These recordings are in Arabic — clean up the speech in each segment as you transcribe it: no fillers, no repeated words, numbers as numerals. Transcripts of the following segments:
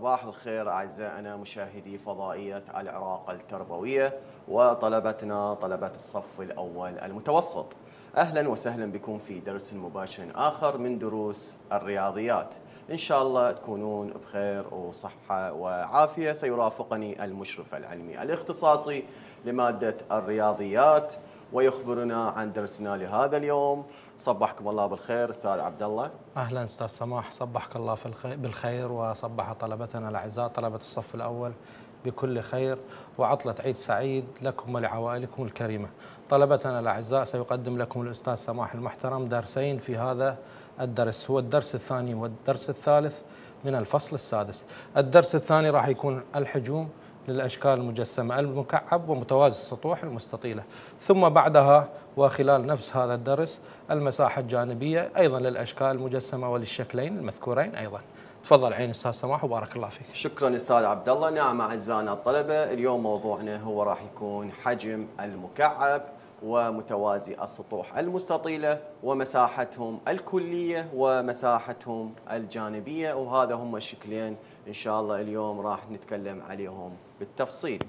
صباح الخير أعزائنا مشاهدي فضائية العراق التربوية وطلبتنا طلبة الصف الأول المتوسط. أهلا وسهلا بكم في درس مباشر آخر من دروس الرياضيات. إن شاء الله تكونون بخير وصحة وعافية. سيرافقني المشرف العلمي الاختصاصي لمادة الرياضيات ويخبرنا عن درسنا لهذا اليوم. صبحكم الله بالخير أستاذ عبد الله. أهلا أستاذ سماح، صبحك الله بالخير، وصبح طلبتنا الأعزاء طلبة الصف الأول بكل خير وعطلة عيد سعيد لكم ولعوائلكم الكريمة. طلبتنا الأعزاء، سيقدم لكم الأستاذ سماح المحترم درسين في هذا الدرس، هو الدرس الثاني والدرس الثالث من الفصل السادس. الدرس الثاني راح يكون الحجوم للأشكال المجسمة المكعب ومتوازي السطوح المستطيلة، ثم بعدها وخلال نفس هذا الدرس المساحة الجانبية أيضا للأشكال المجسمة وللشكلين المذكورين أيضا. تفضل عين أستاذ سماح وبارك الله فيك. شكرا أستاذ عبد الله. نعم أعزائنا الطلبة، اليوم موضوعنا هو راح يكون حجم المكعب ومتوازي السطوح المستطيلة ومساحتهم الكلية ومساحتهم الجانبية، وهذا هم الشكلين إن شاء الله اليوم راح نتكلم عليهم بالتفصيل.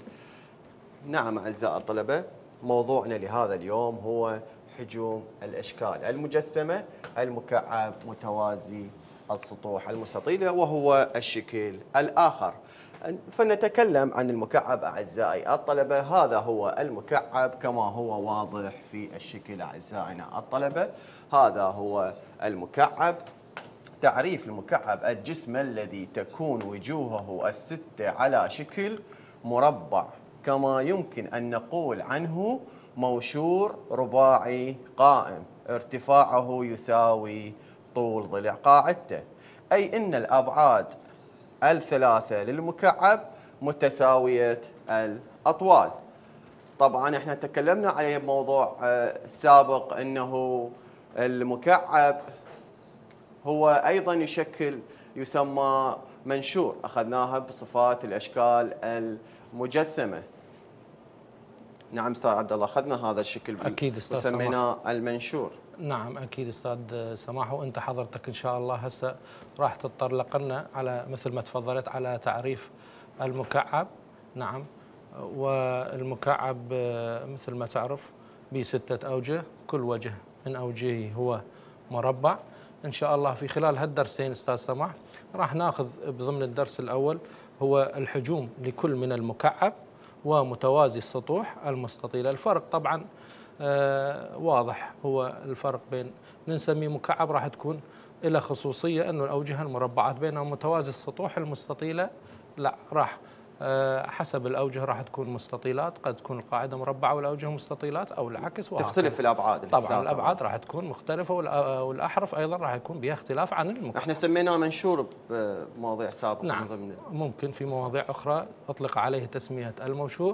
نعم أعزائي الطلبة، موضوعنا لهذا اليوم هو حجوم الأشكال المجسمة المكعب متوازي السطوح المستطيلة وهو الشكل الآخر. فنتكلم عن المكعب أعزائي الطلبة. هذا هو المكعب كما هو واضح في الشكل أعزائنا الطلبة. هذا هو المكعب. تعريف المكعب: الجسم الذي تكون وجوهه الستة على شكل مربع، كما يمكن أن نقول عنه موشور رباعي قائم ارتفاعه يساوي طول ضلع قاعدته، أي أن الأبعاد الثلاثة للمكعب متساوية الأطوال. طبعا احنا تكلمنا عليه بموضوع سابق أنه المكعب هو أيضا يسمى منشور، أخذناها بصفات الأشكال المجسمة. نعم أستاذ عبد الله، أخذنا هذا الشكل أكيد أستاذ وسميناه المنشور. نعم أكيد أستاذ سماح، وأنت حضرتك إن شاء الله هسه راح تتطرق لنا على مثل ما تفضلت على تعريف المكعب. نعم، والمكعب مثل ما تعرف بستة أوجه، كل وجه من أوجهه هو مربع. إن شاء الله في خلال هالدرسين أستاذ سماح راح ناخذ بضمن الدرس الأول هو الحجوم لكل من المكعب ومتوازي السطوح المستطيلة. الفرق طبعا واضح، هو الفرق بين نسميه مكعب راح تكون له خصوصية أنه الأوجه المربعات، بينما متوازي السطوح المستطيلة لا، راح حسب الأوجه راح تكون مستطيلات، قد تكون القاعدة مربعة والأوجه مستطيلات أو العكس، تختلف الأبعاد. طبعا الأبعاد راح تكون مختلفة والأحرف أيضا راح يكون بها اختلاف عن المكعب. احنا سميناه منشور بمواضيع سابقة. نعم، ممكن في مواضيع أخرى أطلق عليه تسمية الموشور.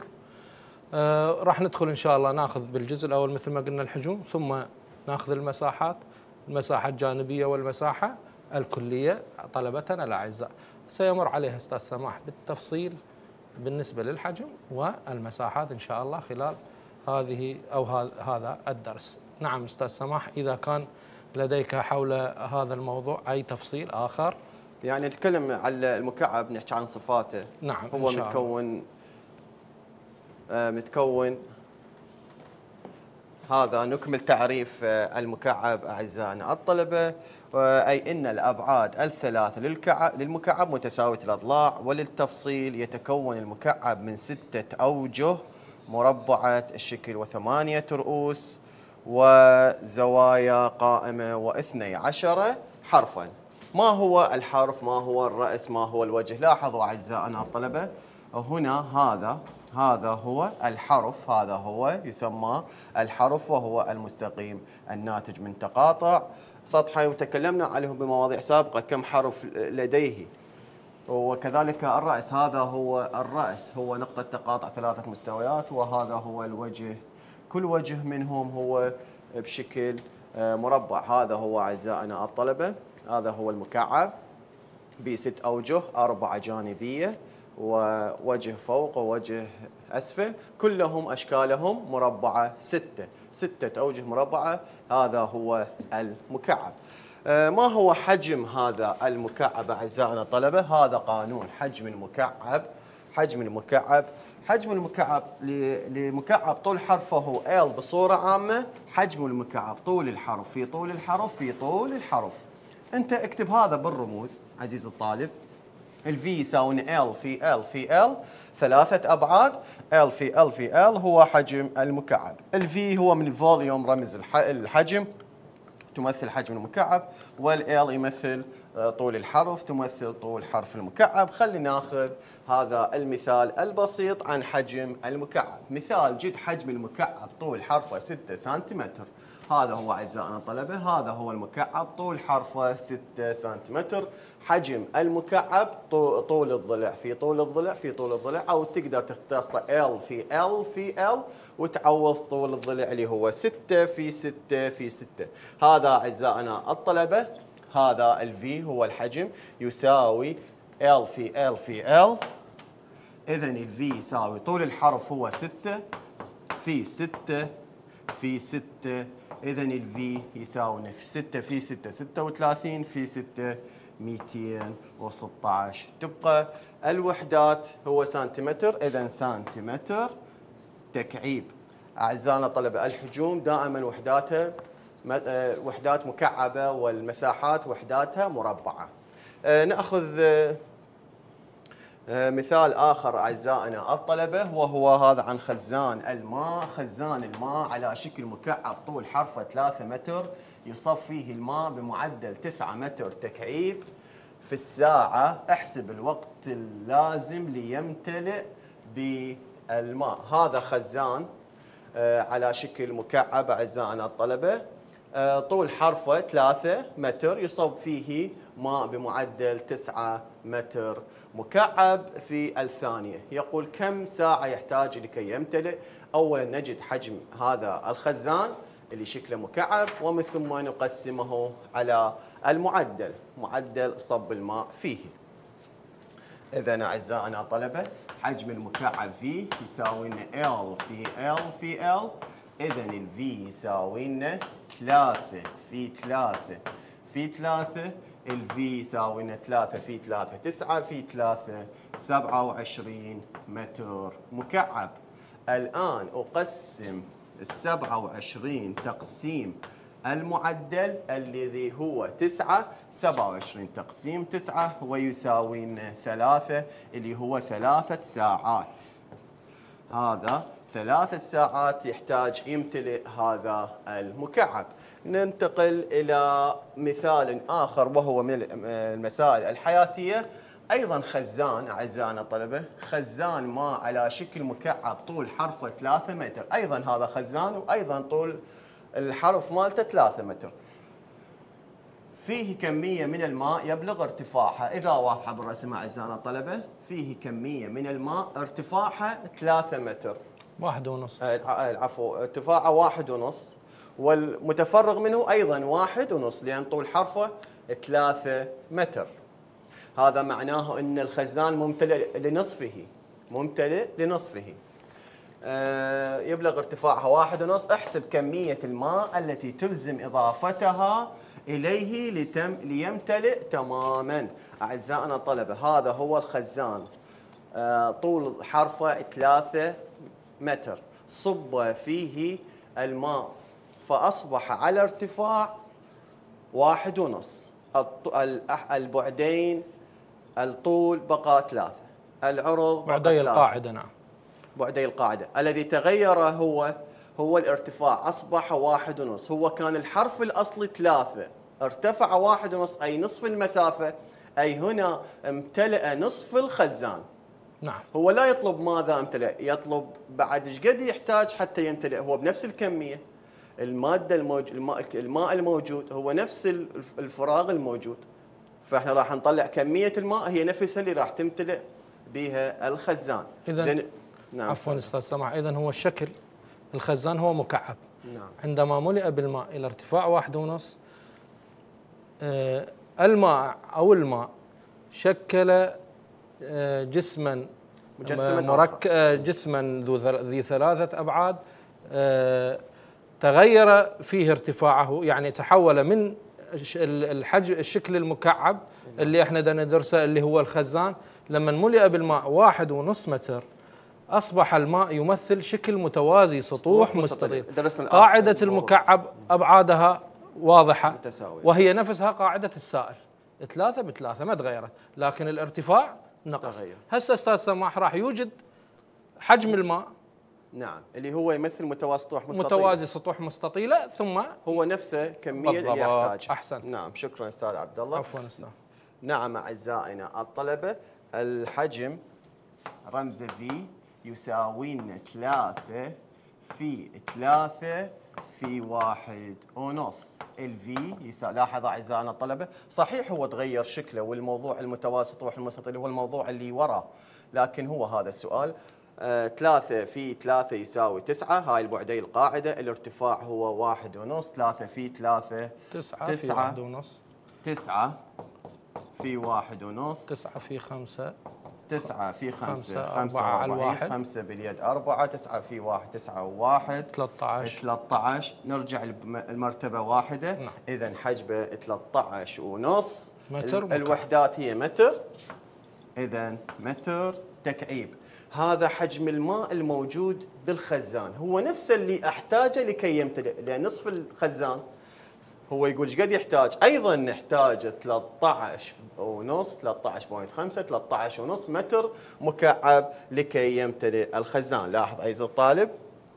راح ندخل إن شاء الله ناخذ بالجزء الأول مثل ما قلنا الحجوم، ثم ناخذ المساحات، المساحة الجانبية والمساحة الكلية. طلبتنا الأعزاء سيمر عليها أستاذ سماح بالتفصيل بالنسبة للحجم والمساحات إن شاء الله خلال هذا الدرس. نعم أستاذ سماح، إذا كان لديك حول هذا الموضوع أي تفصيل آخر. يعني نتكلم على المكعب، نحكي عن صفاته. نعم، هو متكون هذا نكمل تعريف المكعب أعزائنا الطلبة، أي أن الأبعاد الثلاثة للمكعب متساوية الأضلاع. وللتفصيل يتكون المكعب من 6 أوجه مربعة الشكل و8 رؤوس وزوايا قائمة و12 حرفا. ما هو الحرف؟ ما هو الرأس؟ ما هو الوجه؟ لاحظوا أعزائنا الطلبة، هنا هذا هو الحرف، هذا هو يسمى الحرف وهو المستقيم الناتج من تقاطع سطحين، وتكلمنا عليه بمواضيع سابقة كم حرف لديه. وكذلك الرأس، هذا هو الرأس، هو نقطة تقاطع 3 مستويات، وهذا هو الوجه، كل وجه منهم هو بشكل مربع. هذا هو أعزائنا الطلبة، هذا هو المكعب ب6 أوجه، 4 جانبية ووجه فوق ووجه أسفل، كلهم أشكالهم مربعة، 6 أوجه مربعة. هذا هو المكعب. ما هو حجم هذا المكعب أعزائنا الطلبة؟ هذا قانون حجم المكعب. حجم المكعب لمكعب طول حرفه هو L بصورة عامة. حجم المكعب طول الحرف في طول الحرف في طول الحرف. أنت اكتب هذا بالرموز عزيزي الطالب. الV يساوي L في L في L، 3 أبعاد. L في L في L هو حجم المكعب. الV هو من الفوليوم، رمز الحجم، تمثل حجم المكعب، والL يمثل طول الحرف، تمثل طول حرف المكعب. خلينا ناخذ هذا المثال البسيط عن حجم المكعب. مثال: جد حجم المكعب طول حرفه 6 سنتيمتر. هذا هو أعزائنا الطلبة، هذا هو المكعب طول حرفه 6 سنتيمتر. حجم المكعب طول الضلع في طول الضلع في طول الضلع، أو تقدر تختصر L في L في L وتعوض طول الضلع اللي هو 6 في 6 في 6. هذا أعزائنا الطلبة، هذا الV هو الحجم، يساوي L في L في L. إذن الV يساوي طول الحرف هو 6 في 6 في 6. إذن الV يساوي 6 في 6 36 في 6 216. تبقى الوحدات هو سنتيمتر. إذن سنتيمتر تكعيب. أعزائنا الطلبة، الحجوم دائما وحداتها وحدات مكعبة، والمساحات وحداتها مربعة. نأخذ مثال آخر أعزائنا الطلبة، وهو هذا عن خزان الماء. خزان الماء على شكل مكعب طول حرفه 3 متر، يصب فيه الماء بمعدل 9 متر تكعيب في الساعة. احسب الوقت اللازم ليمتلئ بالماء. هذا خزان على شكل مكعب أعزائنا الطلبة، طول حرفه 3 متر، يصب فيه ماء بمعدل 9 متر مكعب في الثانية. يقول كم ساعة يحتاج لكي يمتلئ؟ أولا نجد حجم هذا الخزان اللي شكله مكعب، ومن ثم نقسمه على المعدل، معدل صب الماء فيه. إذن أعزائنا الطلبة، حجم المكعب V يساوي لنا L في L في L. إذن ال V يساوي لنا 3 في 3 في 3. ال V يساوي لنا 3 في 3 9 في 3 27 متر مكعب. الآن أقسم ال 27 تقسيم المعدل الذي هو 9. 27 تقسيم 9 ويساوي لنا 3 اللي هو 3 ساعات. هذا 3 ساعات يحتاج يمتلئ هذا المكعب. ننتقل إلى مثال آخر، وهو من المسائل الحياتية. أيضا خزان أعزائنا الطلبة، خزان ماء على شكل مكعب طول حرفه 3 متر. أيضا هذا خزان، وأيضا طول الحرف مالته 3 متر. فيه كمية من الماء يبلغ ارتفاعها، إذا واضحة بالرسم أعزائنا الطلبة، فيه كمية من الماء ارتفاعها 3 متر. 1.5. العفو، ارتفاعه 1.5، والمتفرغ منه أيضا 1.5، لأن طول حرفه 3 متر. هذا معناه أن الخزان ممتلئ لنصفه، ممتلئ لنصفه. يبلغ ارتفاعها 1.5. احسب كمية الماء التي تلزم إضافتها إليه ليمتلئ تماما. أعزائنا الطلبة، هذا هو الخزان، طول حرفه 3 متر، صب فيه الماء فأصبح على ارتفاع 1.5. البعدين الطول بقى 3، العرض بعدي القاعدة. نعم، بعدي القاعدة. الذي تغير هو الارتفاع، أصبح 1.5. هو كان الحرف الأصلي 3، ارتفع 1.5، أي نصف المسافة، أي هنا امتلأ نصف الخزان. نعم. هو لا يطلب ماذا امتلأ، يطلب بعد ايش قد يحتاج حتى يمتلئ. هو بنفس الكمية، المادة الماء الموجود هو نفس الفراغ الموجود، فاحنا راح نطلع كمية الماء هي نفسها اللي راح تمتلئ بها الخزان. إذن نعم، عفوا استاذ سماح، اذا هو الشكل الخزان هو مكعب. نعم. عندما ملئ بالماء الى ارتفاع 1.5، الماء او الماء شكل جسما جسما ذي 3 أبعاد، تغير فيه ارتفاعه، يعني تحول من الحجم الشكل المكعب اللي احنا بدنا ندرسه اللي هو الخزان، لما ملئ بالماء 1.5 متر أصبح الماء يمثل شكل متوازي سطوح مستطيل. قاعدة المكعب أبعادها واضحة متساوية، وهي نفسها قاعدة السائل 3 ب3 ما تغيرت، لكن الارتفاع نقص. هسه أستاذ سماح راح يوجد حجم الماء، نعم، اللي هو يمثل متوازي سطوح مستطيلة، ثم هو نفسه كمية اللي يحتاج. أحسن. نعم، شكرا أستاذ عبد الله. عفوا أستاذ. نعم أعزائنا الطلبة، الحجم رمز V يساوي لنا 3 في 3 في 1.5. الفي لاحظ أعزائنا الطلبة، صحيح هو تغير شكله والموضوع المتوازي سطوح المستطيل هو الموضوع اللي وراه، لكن هو هذا السؤال. 3 في 3 يساوي 9، هاي البعدي القاعدة. الارتفاع هو 1.5. 3 في 3 9 في 1.5. 9 في 1.5. 9 في 5. 9 في 5 4 على 1. 5 باليد 4. 9 في 1 9 و1 13. نرجع المرتبة واحدة. نعم. إذا حجبه 13.5 متر. الوحدات هي متر. إذا متر تكعيب. هذا حجم الماء الموجود بالخزان، هو نفسه اللي أحتاجه لكي يمتلئ، لأن نصف الخزان هو يقول ايش قد يحتاج. ايضا نحتاج 13.5 13.5 متر مكعب لكي يمتلئ الخزان. لاحظ عزيزي الطالب،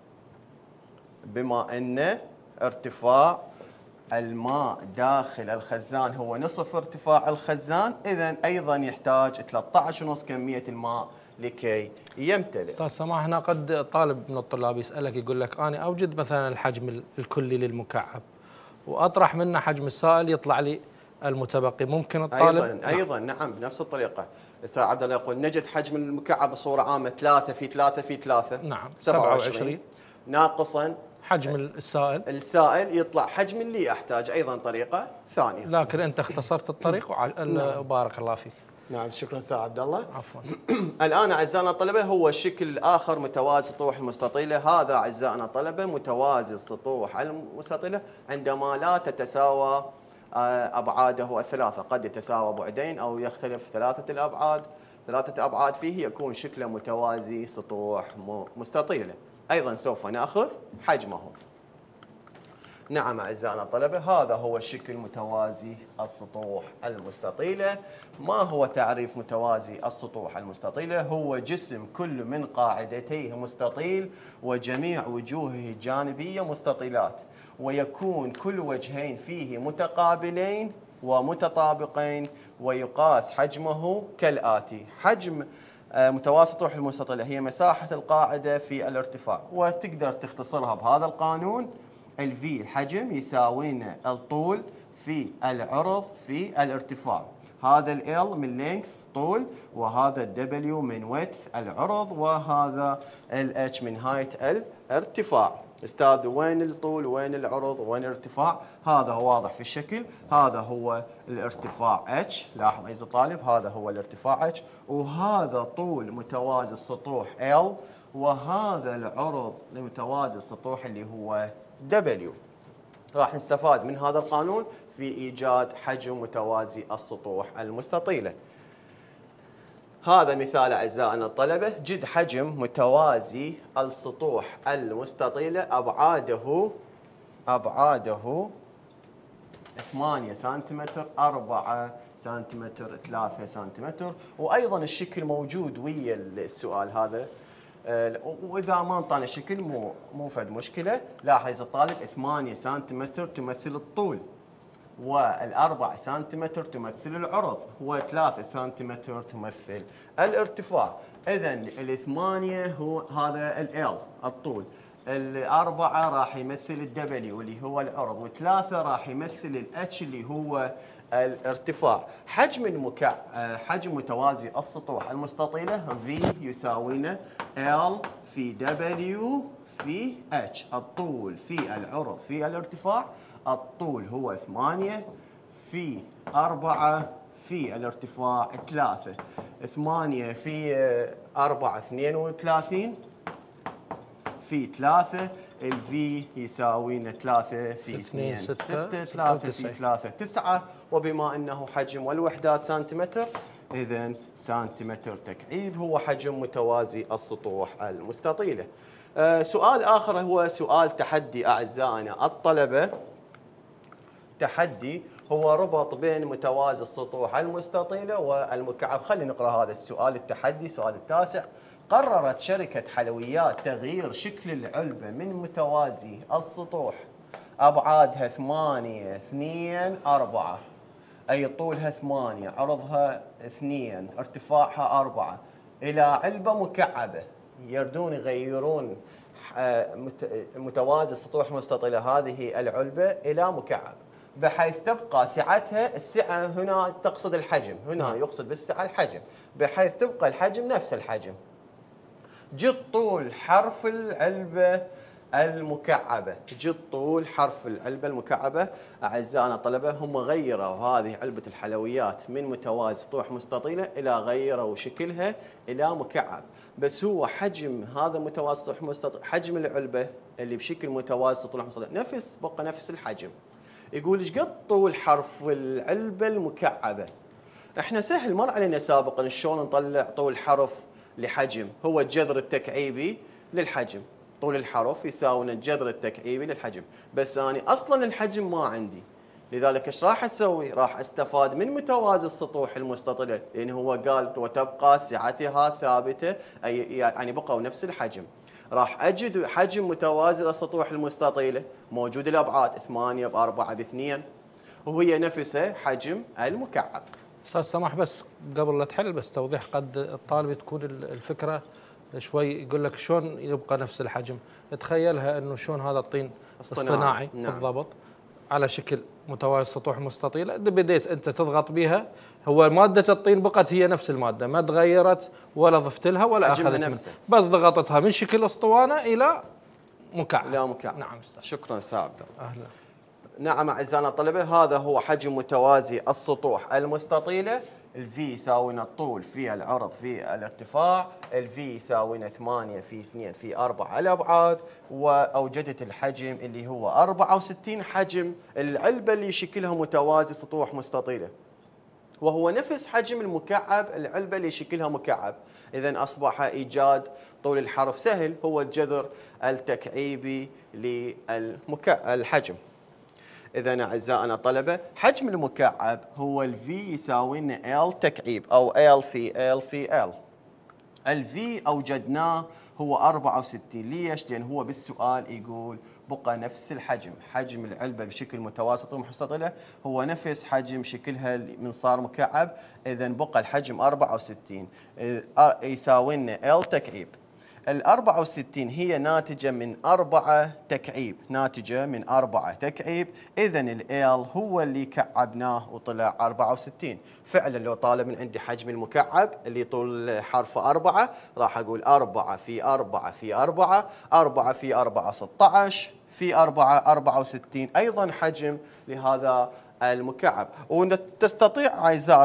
بما ان ارتفاع الماء داخل الخزان هو نصف ارتفاع الخزان، اذا ايضا يحتاج 13.5 كمية الماء لكي يمتلئ. استاذ سماح، هنا قد طالب من الطلاب يسألك يقول لك انا اوجد مثلا الحجم الكلي للمكعب واطرح منه حجم السائل يطلع لي المتبقي، ممكن الطالب ايضا نعم بنفس الطريقه. استاذ عبد الله يقول نجد حجم المكعب بصوره عامه 3 في 3 في 3، نعم 27 ناقصا حجم السائل يطلع حجم اللي احتاج. ايضا طريقه ثانيه، لكن انت اختصرت الطريق وبارك الله فيك. نعم شكرا استاذ عبد الله. عفوا. الان اعزائنا الطلبه هو الشكل الاخر متوازي السطوح المستطيله. هذا اعزائنا الطلبه متوازي السطوح المستطيله عندما لا تتساوى ابعاده الثلاثه، قد يتساوى بعدين او يختلف ثلاثه ابعاد فيه، يكون شكله متوازي سطوح مستطيله. ايضا سوف ناخذ حجمه. نعم أعزائنا الطلبة، هذا هو الشكل متوازي السطوح المستطيلة. ما هو تعريف متوازي السطوح المستطيلة؟ هو جسم كل من قاعدتيه مستطيل وجميع وجوهه الجانبية مستطيلات، ويكون كل وجهين فيه متقابلين ومتطابقين، ويقاس حجمه كالآتي. حجم متوازي السطوح المستطيلة هي مساحة القاعدة في الارتفاع، وتقدر تختصرها بهذا القانون. الفي الحجم يساوينا الطول في العرض في الارتفاع. هذا ال من لينث طول، وهذا الدبليو من ويدث العرض، وهذا الاتش من هايت الارتفاع. استاذ وين الطول وين العرض وين الارتفاع؟ هذا هو واضح في الشكل. هذا هو الارتفاع اتش، لاحظ عزيزي الطالب هذا هو الارتفاع اتش، وهذا طول متوازي السطوح ال، وهذا العرض لمتوازي السطوح اللي هو W. راح نستفاد من هذا القانون في إيجاد حجم متوازي السطوح المستطيلة. هذا مثال أعزائنا الطلبة، جد حجم متوازي السطوح المستطيلة أبعاده 8 سنتيمتر 4 سنتيمتر 3 سنتيمتر. وأيضا الشكل موجود ويا السؤال هذا، واذا ما انطانا الشكل مو فد مشكله. لاحظ الطالب 8 سنتيمتر تمثل الطول، وال4 سنتيمتر تمثل العرض، و3 سنتيمتر تمثل الارتفاع. اذا ال8 هو هذا ال الطول، ال4 راح يمثل الدبليو اللي هو العرض، و3 راح يمثل الاتش اللي هو الارتفاع. حجم متوازي السطوح المستطيلة V يساوينا L في W في H. الطول في العرض في الارتفاع، الطول هو 8 في 4 في الارتفاع 3. 8 في 4 32 في 3. الفي يساوي لنا 3 في 2 6. 3 في 3 9. وبما أنه حجم والوحدات سنتيمتر، إذن سنتيمتر تكعيب هو حجم متوازي السطوح المستطيلة. سؤال آخر هو سؤال تحدي أعزائنا الطلبة. تحدي هو ربط بين متوازي السطوح المستطيلة والمكعب. خلينا نقرأ هذا السؤال التحدي. سؤال التاسع: قررت شركة حلويات تغيير شكل العلبة من متوازي السطوح أبعادها 8 2 4، أي طولها 8 عرضها 2 ارتفاعها 4، إلى علبة مكعبة. يردون يغيرون متوازي السطوح المستطيلة هذه العلبة إلى مكعب، بحيث تبقى سعتها، السعة هنا تقصد الحجم، هنا يقصد بالسعة الحجم، بحيث تبقى الحجم نفس الحجم. جد طول حرف العلبة المكعبة. جد طول حرف العلبة المكعبة. أعزائنا الطلبة، هم غيروا هذه علبة الحلويات من متوازي سطوح مستطيلة إلى غيروا شكلها إلى مكعب، بس هو حجم هذا متوازي سطوح مستطيل، حجم العلبة اللي بشكل متوازي سطوح مستطيل بقى نفس الحجم. يقول ايش قد طول حرف العلبة المكعبة. احنا سهل مر علينا سابقا شلون نطلع طول حرف لحجم. هو الجذر التكعيبي للحجم، طول الحرف يساوي الجذر التكعيبي للحجم، بس أنا أصلا الحجم ما عندي، لذلك ايش راح اسوي؟ راح استفاد من متوازي السطوح المستطيلة، لأن هو قال وتبقى سعتها ثابتة، أي يعني بقوا نفس الحجم. راح أجد حجم متوازي السطوح المستطيلة موجود الأبعاد 8 ب4 ب2، وهي نفسها حجم المكعب. أستاذ سماح، بس قبل لا تحل بس توضيح، قد الطالب تكون الفكرة شوي يقول لك شلون يبقى نفس الحجم، تخيلها انه شلون هذا الطين اصطناعي. نعم. بالضبط على شكل متوازي سطوح مستطيله، بديت انت تضغط بها، هو ماده الطين بقت هي نفس الماده، ما تغيرت ولا ضفت لها ولا اخذت منها، بس ضغطتها من شكل اسطوانه الى مكعب. الى مكعب. نعم استاذ. شكرا استاذ عبد الله. اهلا. نعم اعزائنا الطلبه، هذا هو حجم متوازي السطوح المستطيله. الفي يساوي لنا الطول في العرض في الارتفاع، الفي يساوي لنا 8 في 2 في 4 الابعاد، واوجدت الحجم اللي هو 64 حجم العلبه اللي شكلها متوازي سطوح مستطيله، وهو نفس حجم المكعب، العلبه اللي شكلها مكعب. اذا اصبح ايجاد طول الحرف سهل، هو الجذر التكعيبي للحجم. إذا أعزائنا الطلبة، حجم المكعب هو الفي يساوي لنا L تكعيب، أو L في L. الفي أوجدناه هو 64. ليش؟ لأن هو بالسؤال يقول بقى نفس الحجم، حجم العلبة بشكل متواسط ومستطيلة هو نفس حجم شكلها من صار مكعب، إذا بقى الحجم 64 يساوي لنا L تكعيب. ال 64 هي ناتجة من 4 تكعيب، ناتجة من 4 تكعيب، إذا ال L هو اللي كعبناه وطلع 64. فعلا لو طالب من عندي حجم المكعب اللي طول حرفه 4، راح أقول 4 في 4 في 4، 4 في 4 16 في 4 64، أيضا حجم لهذا المكعب. وتستطيع أعزائي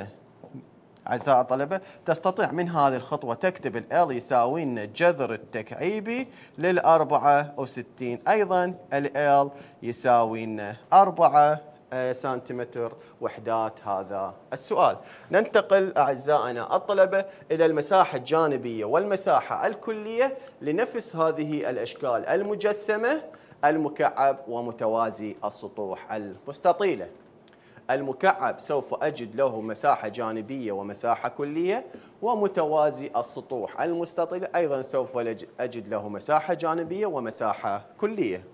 الطلبة تستطيع من هذه الخطوة تكتب ال L يساوي لنا الجذر التكعيبي لل 64، أيضا ال L يساوي لنا 4 سنتيمتر وحدات هذا السؤال. ننتقل أعزائنا الطلبة إلى المساحة الجانبية والمساحة الكلية لنفس هذه الأشكال المجسمة، المكعب ومتوازي السطوح المستطيلة. المكعب سوف أجد له مساحة جانبية ومساحة كلية، ومتوازي السطوح المستطيلة أيضا سوف أجد له مساحة جانبية ومساحة كلية.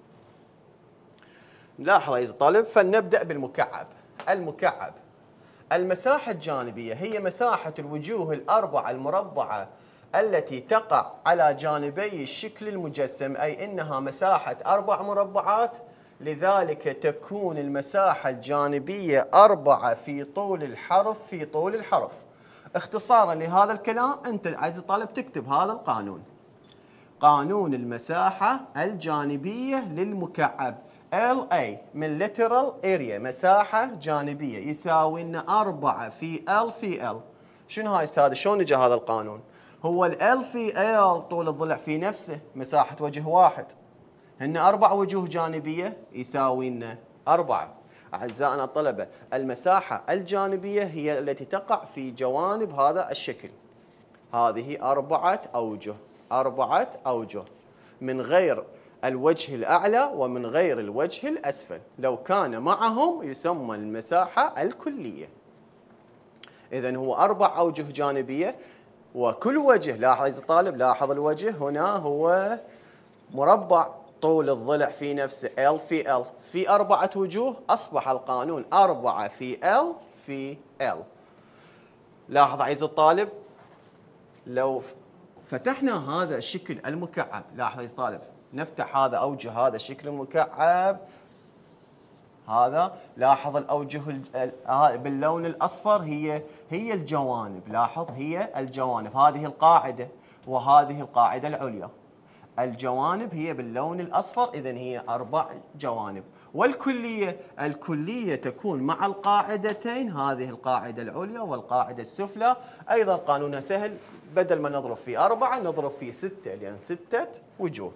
لاحظ يا طالب، فلنبدأ بالمكعب. المكعب المساحة الجانبية هي مساحة الوجوه الأربعة المربعة التي تقع على جانبي الشكل المجسم، أي إنها مساحة 4 مربعات، لذلك تكون المساحة الجانبية 4 في طول الحرف في طول الحرف. اختصارا لهذا الكلام، أنت عزيزي الطالب تكتب هذا القانون، قانون المساحة الجانبية للمكعب LA من lateral area، مساحة جانبية يساوي لنا 4 في L في L. شنو هاي استاذ؟ شلون اجى هذا القانون؟ هو ال في ال طول الضلع في نفسه مساحة وجه واحد. هن 4 وجوه جانبية يساوي لنا 4. أعزائنا الطلبة، المساحة الجانبية هي التي تقع في جوانب هذا الشكل. هذه 4 أوجه، 4 أوجه من غير الوجه الأعلى ومن غير الوجه الأسفل. لو كان معهم يسمى المساحة الكلية. إذن هو 4 أوجه جانبية، وكل وجه، لاحظ الطالب، لاحظ الوجه هنا هو مربع طول الضلع في نفسه L في L في 4 وجوه. أصبح القانون 4 في L في L. لاحظ عزيزي الطالب، لو فتحنا هذا الشكل المكعب، لاحظ عزيزي الطالب، نفتح هذا أوجه هذا الشكل المكعب هذا، لاحظ الأوجه باللون الأصفر هي الجوانب. لاحظ هي الجوانب، هذه القاعدة وهذه القاعدة العليا. الجوانب هي باللون الأصفر، إذن هي 4 جوانب. الكلية تكون مع القاعدتين، هذه القاعدة العليا والقاعدة السفلى. أيضا قانونها سهل، بدل ما نضرب في 4 نضرب في 6، لأن 6 وجوه.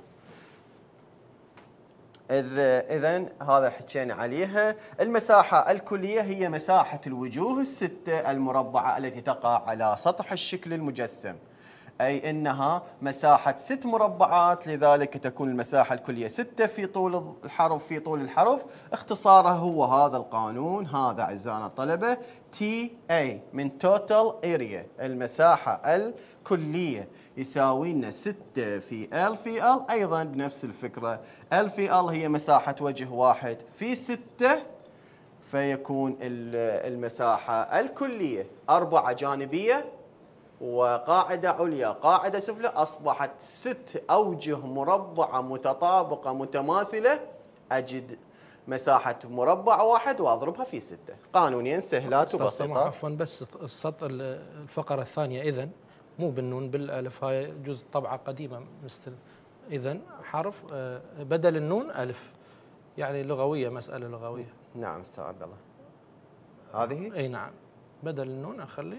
إذن هذا حكينا عليها. المساحة الكلية هي مساحة الوجوه ال6 المربعة التي تقع على سطح الشكل المجسم، أي أنها مساحة 6 مربعات، لذلك تكون المساحة الكلية 6 في طول الحرف في طول الحرف. اختصارها هو هذا القانون هذا أعزائنا الطلبة، TA من Total Area. المساحة الكلية يساوي لنا 6 في L في L. أيضا بنفس الفكرة L في L هي مساحة وجه واحد في 6، فيكون المساحة الكلية 4 جانبية وقاعدة عليا قاعدة سفلى. أصبحت 6 أوجه مربعة متطابقة متماثلة. أجد مساحة مربع واحد وأضربها في 6. قانونين سهلات وبسيطة. عفوا، بس السطر الفقرة الثانية إذن مو بالنون بالألف، هاي جزء طبعة قديمة إذن حرف بدل النون ألف، يعني لغوية، مسألة لغوية. نعم أستاذ عبد الله، هذه أي نعم، بدل النون أخلي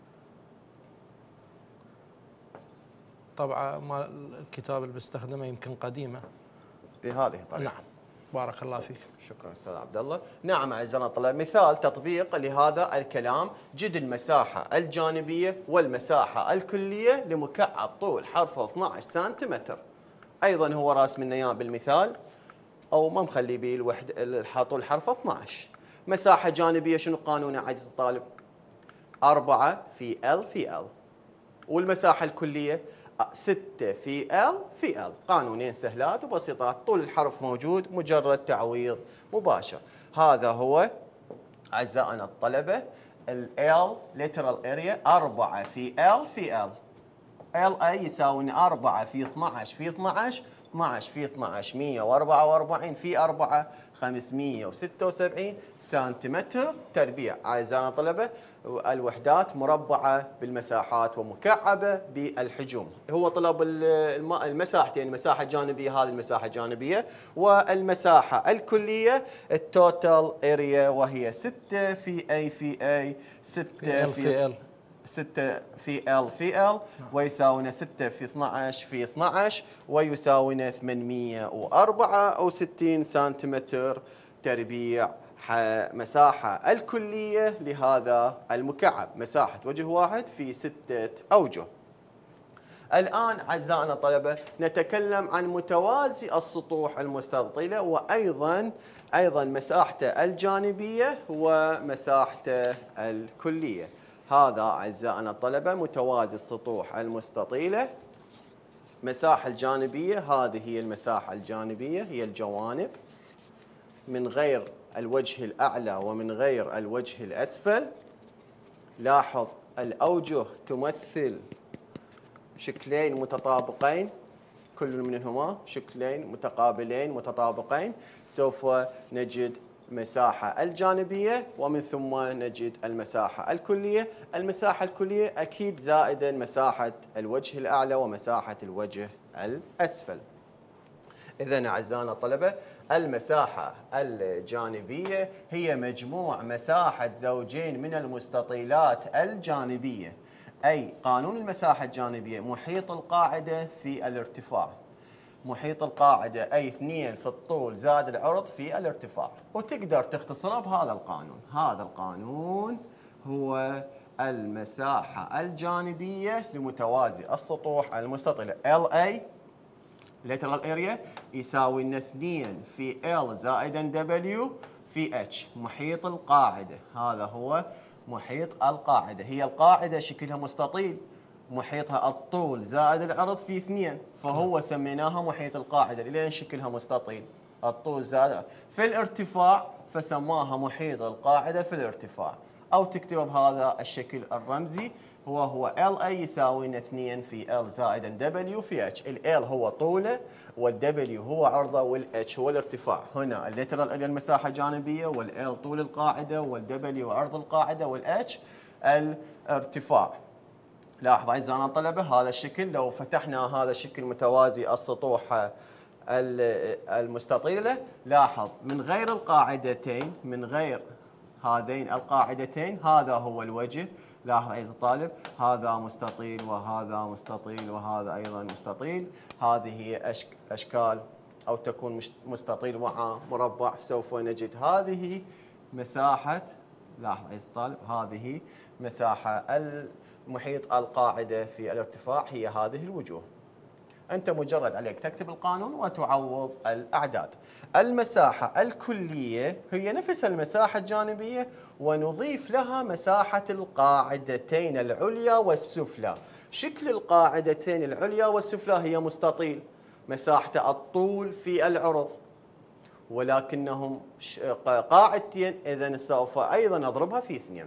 طبعا ما الكتاب اللي بستخدمه يمكن قديمة بهذه الطريقة. نعم، بارك الله فيك. شكرا استاذ عبد الله. نعم اعزائنا الطلاب، مثال تطبيق لهذا الكلام. جد المساحة الجانبية والمساحة الكلية لمكعب طول حرفه 12 سنتيمتر. ايضا هو راسم لنا اياه بالمثال، او ما مخلي به طول حرفه 12. مساحة جانبية شنو قانونها عزيزي الطالب؟ 4 في L في L. والمساحة الكلية 6 في L في L. قانونين سهلات وبسيطات، طول الحرف موجود، مجرد تعويض مباشر. هذا هو أعزائنا الطلبة ال L lateral area 4 في L في L. LA يساوي 4 في 12 في 12، 12 في 12 144 في 4 576 سنتيمتر تربيع. أعزائنا الطلبة، الوحدات مربعة بالمساحات ومكعبة بالحجوم. هو طلب المساحتين، المساحة الجانبية هذه المساحة الجانبية، والمساحة الكلية التوتال اريا، وهي 6 في A في A، 6 في L 6 في L في L، ويساوينا 6 في 12 في 12، ويساوينا 864 سنتيمتر تربيع. مساحة الكلية لهذا المكعب مساحة وجه واحد في 6 أوجه. الآن أعزائنا الطلبة نتكلم عن متوازي السطوح المستطيلة، وأيضا مساحته الجانبية ومساحته الكلية. هذا أعزائنا الطلبة متوازي السطوح المستطيلة. مساحة الجانبية، هذه هي المساحة الجانبية، هي الجوانب من غير الوجه الأعلى ومن غير الوجه الأسفل. لاحظ الأوجه تمثل شكلين متطابقين، كل منهما شكلين متقابلين متطابقين. سوف نجد مساحة الجانبية ومن ثم نجد المساحة الكلية. المساحة الكلية أكيد زائدا مساحة الوجه الأعلى ومساحة الوجه الأسفل. إذن أعزائنا الطلبة، المساحة الجانبية هي مجموع مساحة زوجين من المستطيلات الجانبية أي قانون المساحة الجانبية محيط القاعدة في الارتفاع. محيط القاعدة أي 2 في الطول زائد العرض في الارتفاع، وتقدر تختصرها بهذا القانون. هذا القانون هو المساحة الجانبية لمتوازي السطوح المستطيلة LA lateral area يساوي لنا 2 في L زائدا W في H محيط القاعدة. هذا هو محيط القاعدة. هي القاعدة شكلها مستطيل، محيطها الطول زائد العرض في 2، فهو سميناها محيط القاعدة لأن شكلها مستطيل، الطول زائد العرض. في الارتفاع فسماها محيط القاعدة في الارتفاع، أو تكتبها بهذا الشكل الرمزي هو LA يساوي 2 في L زائدا W في H. ال L هو طوله، وال W هو عرضه، وال H هو الارتفاع. هنا الليترال اريا المساحة الجانبية، وال L طول القاعدة، وال W عرض القاعدة، وال H الارتفاع. لاحظ أعزائنا الطلبة هذا الشكل، لو فتحنا هذا الشكل متوازي السطوح المستطيلة، لاحظ من غير القاعدتين، من غير هذين القاعدتين، هذا هو الوجه. لاحظ عزيزي الطالب هذا مستطيل وهذا مستطيل وهذا أيضا مستطيل. هذه هي أشكال أو تكون مستطيل مع مربع. سوف نجد هذه مساحة، لاحظ عزيزي الطالب هذه مساحة المحيط القاعدة في الارتفاع، هي هذه الوجوه. أنت مجرد عليك تكتب القانون وتعوض الأعداد. المساحة الكلية هي نفس المساحة الجانبية، ونضيف لها مساحة القاعدتين العليا والسفلى. شكل القاعدتين العليا والسفلى هي مستطيل، مساحته الطول في العرض، ولكنهم قاعدتين، إذن سوف أيضا أضربها في 2.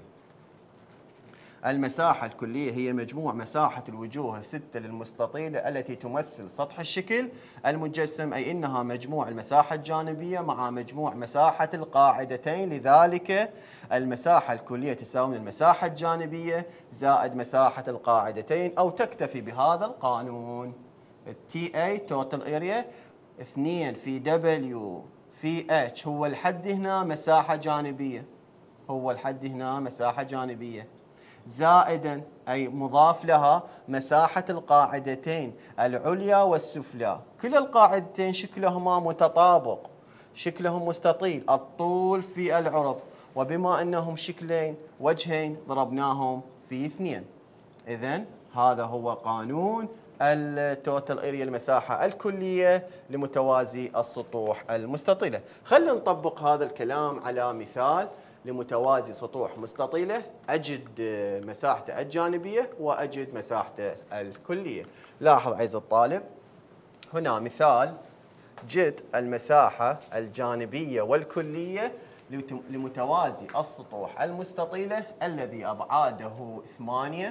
المساحة الكلية هي مجموع مساحة الوجوه 6 للمستطيلة التي تمثل سطح الشكل المجسم، أي إنها مجموع المساحة الجانبية مع مجموع مساحة القاعدتين. لذلك المساحة الكلية تساوي المساحة الجانبية زائد مساحة القاعدتين، أو تكتفي بهذا القانون. TA total area 2 في W في H هو الحد هنا مساحة جانبية، هو الحد هنا مساحة جانبية، زائدا أي مضاف لها مساحة القاعدتين العليا والسفلى. كل القاعدتين شكلهما متطابق، شكلهم مستطيل، الطول في العرض، وبما أنهم شكلين وجهين ضربناهم في 2. إذن هذا هو قانون التوتال اريا المساحة الكلية لمتوازي السطوح المستطيلة. خلينا نطبق هذا الكلام على مثال لمتوازي سطوح مستطيلة. أجد مساحته الجانبية وأجد مساحته الكلية. لاحظ عزيزي الطالب هنا مثال، جد المساحة الجانبية والكلية لمتوازي السطوح المستطيلة الذي أبعاده 8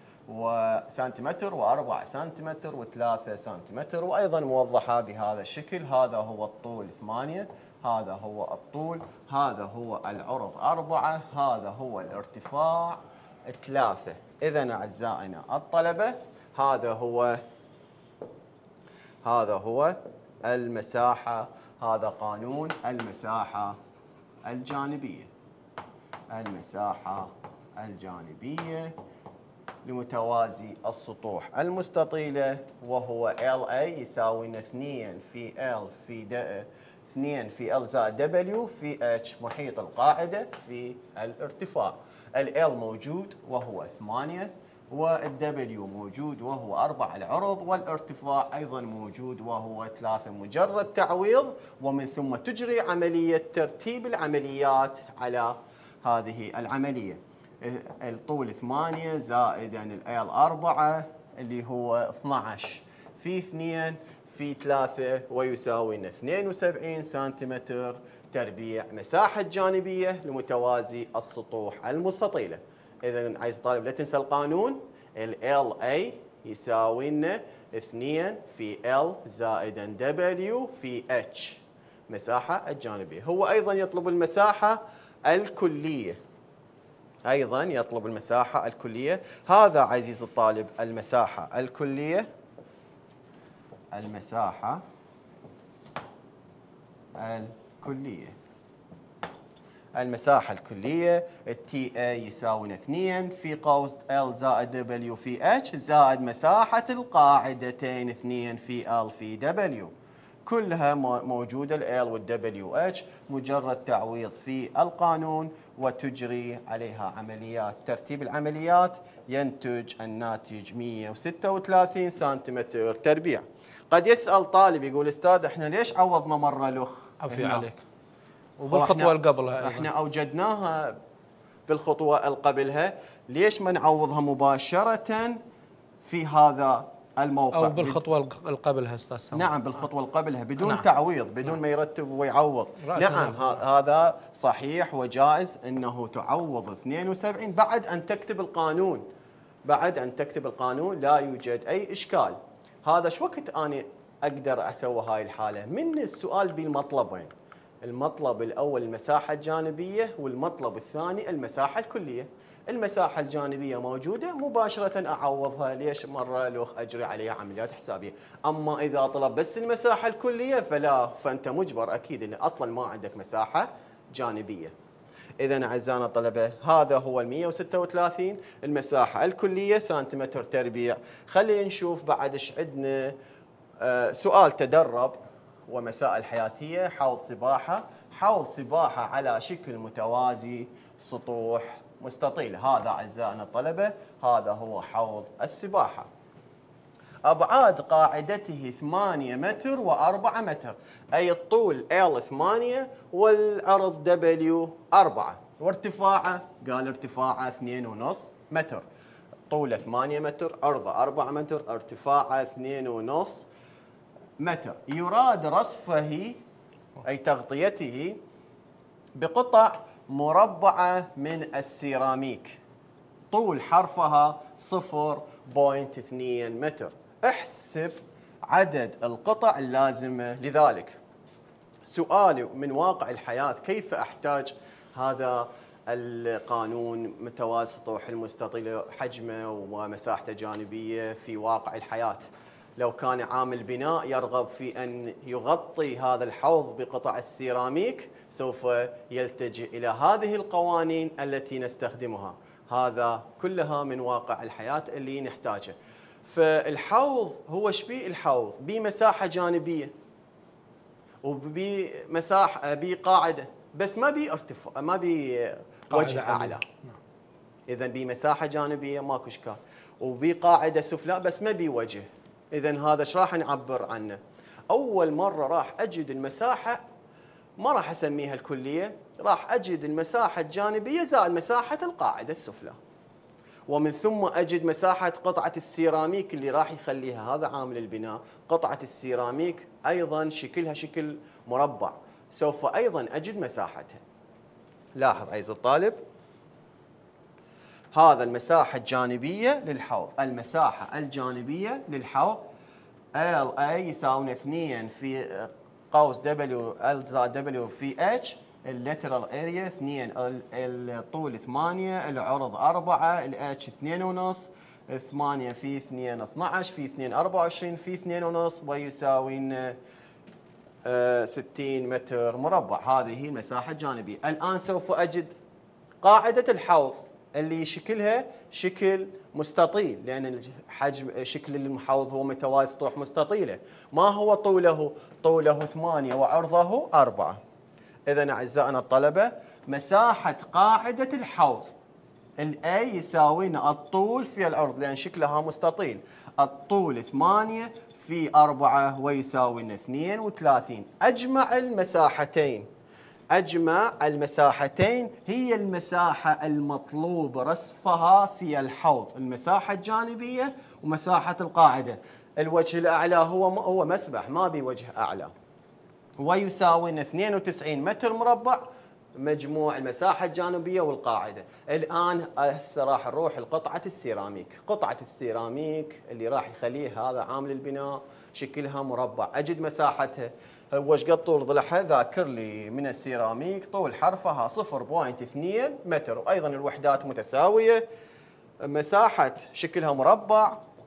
سنتيمتر و4 سنتيمتر و3 سنتيمتر، وأيضا موضحة بهذا الشكل. هذا هو الطول 8، هذا هو الطول، هذا هو العرض 4، هذا هو الارتفاع 3. إذن أعزائنا الطلبة هذا هو المساحة، هذا قانون المساحة الجانبية. المساحة الجانبية لمتوازي السطوح المستطيلة، وهو LA يساوي 2 في L في 2 في L زائد W في H محيط القاعدة في الارتفاع. ال L موجود وهو 8، وال W موجود وهو 4 العرض، والارتفاع أيضا موجود وهو 3. مجرد تعويض، ومن ثم تجري عملية ترتيب العمليات على هذه العملية. الطول 8 زائدا ال L 4 اللي هو 12 في 2 في 3 ويساوي 72 سنتيمتر تربيع مساحة جانبية لمتوازي السطوح المستطيلة. إذا عايز طالب لا تنسى القانون، ال LA يساوي لنا 2 في L زائدا W في H مساحة الجانبية. هو أيضا يطلب المساحة الكلية، أيضا يطلب المساحة الكلية. هذا عزيزي الطالب المساحة الكلية، المساحة الكلية. المساحة الكلية التي اي يساوي 2 في قوس ال زائد دبليو في اتش زائد مساحة القاعدتين 2 في ال في دبليو. كلها موجودة ال والدبليو اتش، مجرد تعويض في القانون وتجري عليها عمليات ترتيب العمليات، ينتج الناتج 136 سنتيمتر تربيع. قد يسأل طالب يقول استاذ احنا ليش عوضنا مرة لخ؟ عفي عليك. وبالخطوة اللي قبلها أيضا. احنا اوجدناها بالخطوة اللي قبلها، ليش ما نعوضها مباشرة في هذا الموقع؟ أو بالخطوة اللي قبلها أستاذ سامح. نعم بالخطوة اللي قبلها بدون تعويض، بدون ما يرتب ويعوض. نعم هذا صحيح وجائز انه تعوض 72 بعد ان تكتب القانون. بعد ان تكتب القانون لا يوجد اي اشكال. هذا شو وقت انا اقدر اسوي هاي الحالة؟ من السؤال بالمطلبين، المطلب الأول المساحة الجانبية والمطلب الثاني المساحة الكلية. المساحة الجانبية موجودة مباشرة أعوضها، ليش مرة لوخ أجري عليها عمليات حسابية. أما إذا طلب بس المساحة الكلية فلا، فأنت مجبر أكيد أن أصلا ما عندك مساحة جانبية. إذا أعزائنا الطلبة هذا هو 136 المساحة الكلية سنتيمتر تربيع. خلينا نشوف بعد إيش عندنا. سؤال تدرب ومسائل حياتية. حوض سباحة، حوض سباحة على شكل متوازي سطوح مستطيلة. هذا أعزائنا الطلبة هذا هو حوض السباحة. أبعاد قاعدته 8 متر و4 متر، أي الطول L 8 والعرض W 4، وارتفاعه قال ارتفاعه 2.5 متر. طوله 8 متر، عرضه 4 متر، ارتفاعه 2.5 متر. يراد رصفه أي تغطيته بقطع مربعة من السيراميك، طول حرفها 0.2 متر. احسب عدد القطع اللازمة لذلك. سؤالي من واقع الحياة، كيف أحتاج هذا القانون متوازي سطوح المستطيل حجمه ومساحته جانبية في واقع الحياة؟ لو كان عامل بناء يرغب في أن يغطي هذا الحوض بقطع السيراميك سوف يلتجئ إلى هذه القوانين التي نستخدمها. هذا كلها من واقع الحياة اللي نحتاجه. فالحوض هو شبيه الحوض بمساحة جانبية وبمساحة بقاعدة، بس ما بي ارتفاع، ما بي وجه أعلى. إذا بمساحة جانبية ماكو إشكال، وبقاعدة سفلى بس ما بي وجه. إذا هذا ايش راح نعبر عنه؟ أول مرة راح أجد المساحة، ما راح أسميها الكلية، راح أجد المساحة الجانبية زائد مساحة القاعدة السفلى، ومن ثم أجد مساحة قطعة السيراميك اللي راح يخليها هذا عامل البناء. قطعة السيراميك أيضا شكلها شكل مربع، سوف أيضا أجد مساحتها. لاحظ عزيزي الطالب، هذا المساحة الجانبية للحوض. المساحة الجانبية للحوض ال اي يساوي 2 في قوس دبليو ال زائد دبليو في اتش. الليترال اريا 2، الطول 8، العرض 4، الاتش 2.5، 8 في 2 12 في 2 24 في 2.5 ويساوي 60 متر مربع. هذه هي المساحة الجانبية. الآن سوف أجد قاعدة الحوض اللي شكلها شكل مستطيل، لأن حجم شكل الحوض هو متوازي سطوح مستطيلة. ما هو طوله؟ طوله 8 وعرضه 4. إذن أعزائنا الطلبة مساحة قاعدة الحوض الأي يساوينا الطول في العرض، لأن شكلها مستطيل. الطول 8 في 4 ويساوي 32. أجمع المساحتين، أجمع المساحتين هي المساحة المطلوب رصفها في الحوض، المساحة الجانبية ومساحة القاعدة. الوجه الأعلى هو مسبح، ما بوجه أعلى، ويساوي 92 متر مربع مجموع المساحة الجانبية والقاعدة. الآن هسه راح نروح لقطعة السيراميك. قطعة السيراميك اللي راح يخليه هذا عامل البناء شكلها مربع. أجد مساحتها، هو ايش قد طول ضلعها؟ ذاكر لي من السيراميك طول حرفها 0.2 متر، وأيضا الوحدات متساوية. مساحة شكلها مربع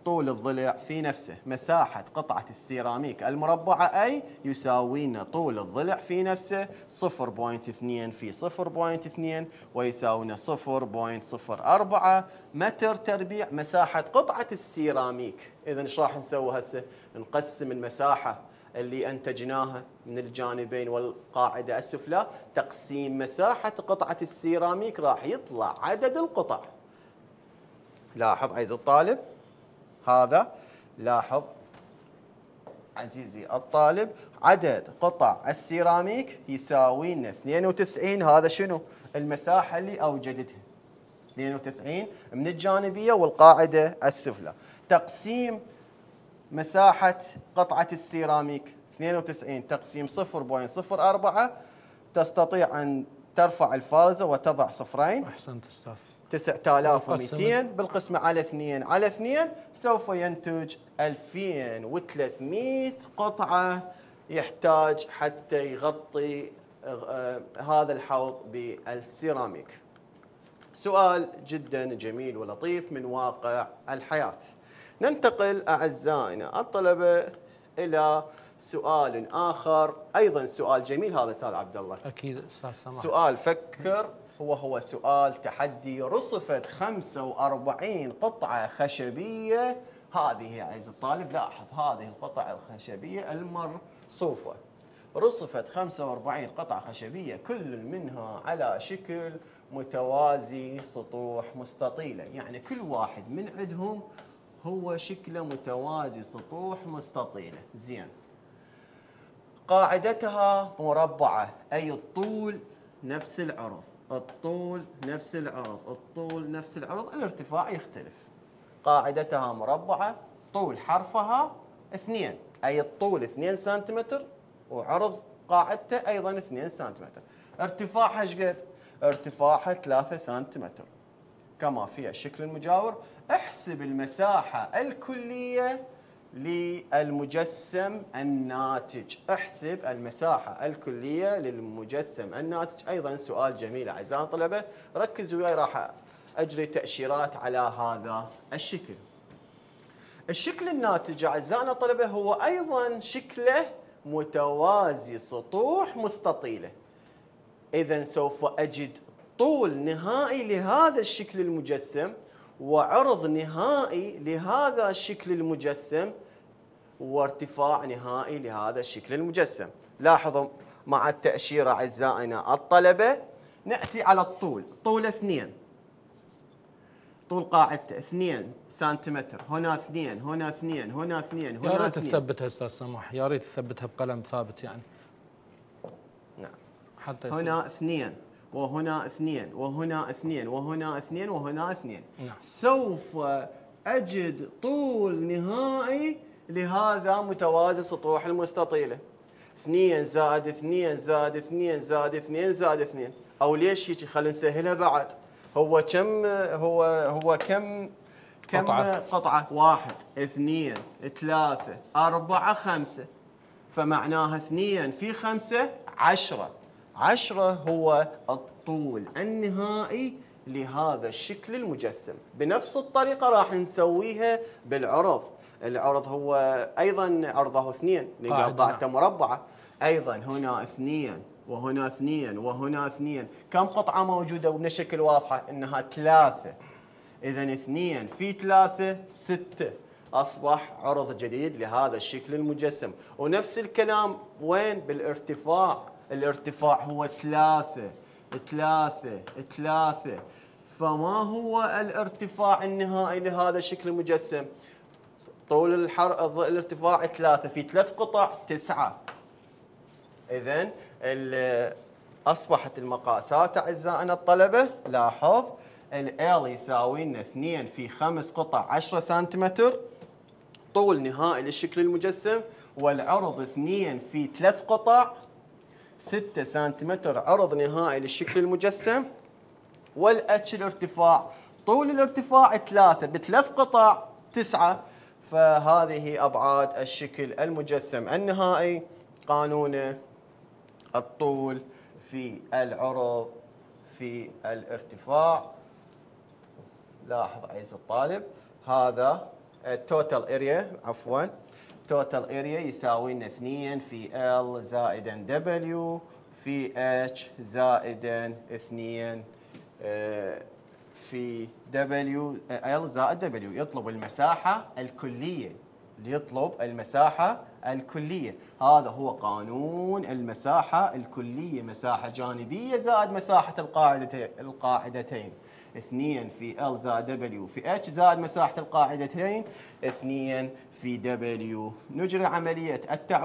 طول الضلع في نفسه مساحة قطعة السيراميك المربعة أي يساوي لنا طول الضلع في نفسه 0.2 في 0.2 ويساوي لنا 0.04 متر تربيع مساحة قطعة السيراميك. إذا إيش راح نسوي هسه؟ نقسم المساحة اللي أنتجناها من الجانبين والقاعدة السفلى تقسيم مساحة قطعة السيراميك راح يطلع عدد القطع. لاحظ عزيزي الطالب، هذا لاحظ عزيزي الطالب عدد قطع السيراميك يساوي لنا 92. هذا شنو؟ المساحة اللي أوجدتها 92 من الجانبية والقاعدة السفلى. تقسيم مساحة قطعة السيراميك 92 تقسيم 0.04 تستطيع أن ترفع الفارزة وتضع صفرين. أحسنت أستاذ. 9200 بالقسمة على 2 على 2 سوف ينتج 2300 قطعة يحتاج حتى يغطي هذا الحوض بالسيراميك. سؤال جدا جميل ولطيف من واقع الحياة. ننتقل أعزائنا الطلبة إلى سؤال آخر، أيضا سؤال جميل هذا أستاذ عبد الله. أكيد أستاذ سماح. سؤال فكر، هو سؤال تحدي. رصفت 45 قطعة خشبية. هذه يا عزيزي الطالب لاحظ هذه القطع الخشبية المرصوفة رصفت 45 قطعة خشبية كل منها على شكل متوازي سطوح مستطيلة، يعني كل واحد من عندهم هو شكله متوازي سطوح مستطيلة. زين، قاعدتها مربعة أي الطول نفس العرض، الطول نفس العرض، الطول نفس العرض، الارتفاع يختلف. قاعدتها مربعة، طول حرفها 2 أي الطول 2 سنتيمتر وعرض قاعدته أيضا 2 سنتيمتر. ارتفاعها ايش قد؟ ارتفاعها 3 سنتيمتر كما في الشكل المجاور. احسب المساحة الكلية للمجسم الناتج. احسب المساحة الكلية للمجسم الناتج. أيضا سؤال جميل أعزائي الطلبة، ركزوا وياي راح أجري تأشيرات على هذا الشكل. الشكل الناتج أعزائنا الطلبة هو أيضا شكله متوازي سطوح مستطيلة. إذا سوف أجد طول نهائي لهذا الشكل المجسم وعرض نهائي لهذا الشكل المجسم وارتفاع نهائي لهذا الشكل المجسم. لاحظوا مع التأشيرة أعزائنا الطلبة، نأتي على الطول. طول 2، طول قاعدته 2 سنتيمتر، هنا 2 هنا 2 هنا 2 هنا 2. يا ريت تثبتها استاذ سماح، يا ريت تثبتها بقلم ثابت يعني. نعم. حتى هنا 2 وهنا 2 وهنا 2 وهنا 2 وهنا 2. نعم. سوف أجد طول نهائي لهذا متوازي سطوح المستطيلة. 2 زائد 2 زائد 2 زائد 2 زائد 2. أو ليش هيك؟ خلينا نسهلها بعد. هو كم قطعة؟ 1 2 3 4 5. فمعناها 2 في 5 10. 10 هو الطول النهائي لهذا الشكل المجسم. بنفس الطريقة راح نسويها بالعرض. العرض هو أيضا عرضه 2 لأن قاعدته مربعة. أيضا هنا 2 وهنا 2 وهنا 2. كم قطعة موجودة وبشكل واضحة؟ إنها 3. إذا 2 في 3 6. أصبح عرض جديد لهذا الشكل المجسم. ونفس الكلام وين؟ بالارتفاع. الارتفاع هو 3 3 3. فما هو الارتفاع النهائي لهذا الشكل المجسم؟ طول الارتفاع 3 في 3 قطع 9. إذن أصبحت المقاسات أعزائنا الطلبة. لاحظ ال يساوي لنا 2 في 5 قطع 10 سنتيمتر طول نهائي للشكل المجسم، والعرض 2 في 3 قطع 6 سنتيمتر عرض نهائي للشكل المجسم. والاتش الارتفاع، طول الارتفاع 3 ب3 قطع 9. فهذه أبعاد الشكل المجسم النهائي. قانون الطول في العرض في الارتفاع. لاحظ عزيزي الطالب، هذا التوتال اريا عفوا، توتال اريا يساوي لنا 2 في ال زائدا دبليو في اتش زائدا 2 في دبليو ال زائد دبليو. يطلب المساحة الكلية، ليطلب المساحة الكلية. هذا هو قانون المساحة الكلية، مساحة جانبية زائد مساحة القاعدتين 2 في ال زائد دبليو في اتش زائد مساحة القاعدتين 2 في دبليو. نجري عملية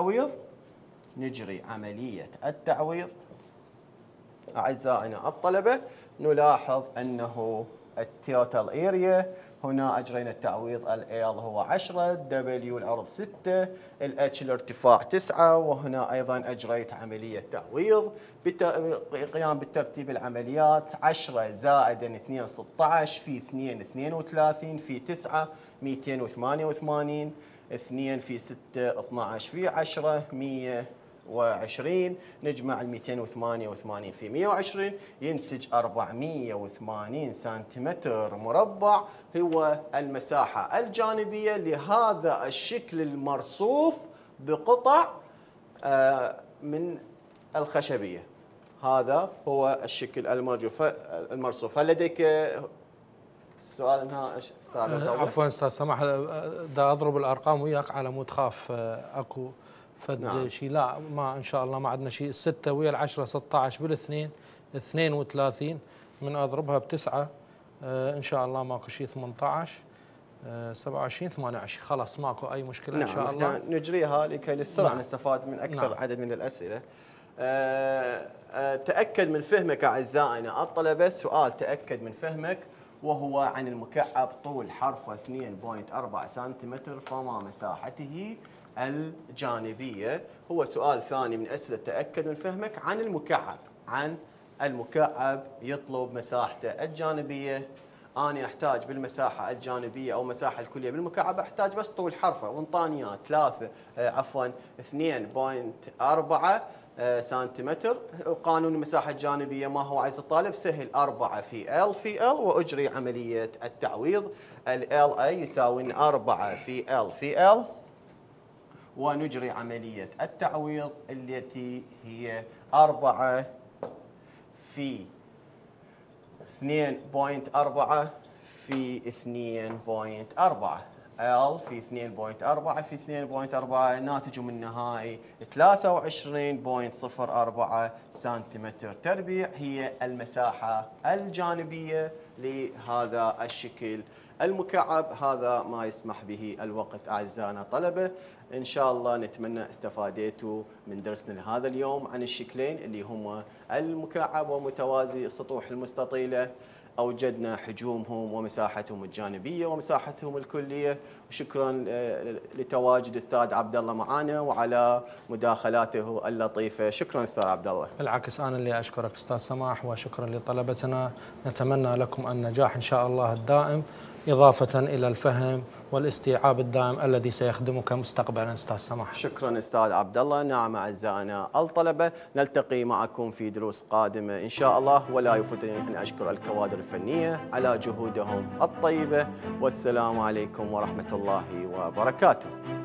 التعويض. أعزائنا الطلبة، نلاحظ أنه التوتال اريا هنا أجرينا التعويض. ال هو 10، دبليو العرض 6، الاتش الارتفاع 9، وهنا أيضا أجريت عملية تعويض قيام بالترتيب العمليات. 10 زائد 2 16 في 2 32 في 9 288، 2 في 6 12 في 10 120. نجمع ال 288 في 120 ينتج 480 سنتيمتر مربع، هو المساحة الجانبية لهذا الشكل المرصوف بقطع من الخشبية. هذا هو الشكل المرصوف. هل لديك سؤال انها عفوا استاذ سماح، دا اضرب الارقام وياك على مود خاف اكو فد شيء. لا، ما ان شاء الله ما عندنا شيء. 6 ويا 10 16 بالاثنين 32، من اضربها بتسعه ان شاء الله ماكو شيء. 18 27 28، خلاص ماكو اي مشكله ان شاء الله. نجريها لكي للسرعه نستفاد من اكثر عدد من الاسئله. تاكد من فهمك اعزائنا الطلبه. سؤال تاكد من فهمك، وهو عن المكعب طول حرفه 2.4 سنتيمتر، فما مساحته الجانبية. هو سؤال ثاني من أسئلة تأكد من فهمك عن المكعب يطلب مساحته الجانبية. أنا أحتاج بالمساحة الجانبية أو مساحة الكلية بالمكعب أحتاج بس طول حرفه، وانطانيات 2.4 سنتيمتر. قانون المساحة الجانبية ما هو عايز الطالب؟ سهل، 4 في ال في ال، وأجري عملية التعويض. ال اي يساوي 4 في ال في ال، ونجري عملية التعويض التي هي 4 في 2.4 في 2.4. L في 2.4 في 2.4 ناتج من نهائي 23.04 سنتيمتر تربيع، هي المساحة الجانبية لهذا الشكل المكعب. هذا ما يسمح به الوقت أعزائنا الطلبة. إن شاء الله نتمنى استفاديتوا من درسنا لهذا اليوم عن الشكلين اللي هما المكعب ومتوازي السطوح المستطيلة. أوجدنا حجومهم ومساحتهم الجانبية ومساحتهم الكلية. وشكرا لتواجد أستاذ عبد الله معنا وعلى مداخلاته اللطيفة. شكرا أستاذ عبد الله. بالعكس، أنا اللي أشكرك أستاذ سماح، وشكرا لطلبتنا. نتمنى لكم النجاح إن شاء الله الدائم، إضافة إلى الفهم والاستيعاب الدائم الذي سيخدمك مستقبلا أستاذ سماح. شكرا أستاذ عبد الله. نعم أعزائنا الطلبة، نلتقي معكم في دروس قادمة إن شاء الله، ولا يفوتني أن أشكر الكوادر الفنية على جهودهم الطيبة. والسلام عليكم ورحمة الله وبركاته.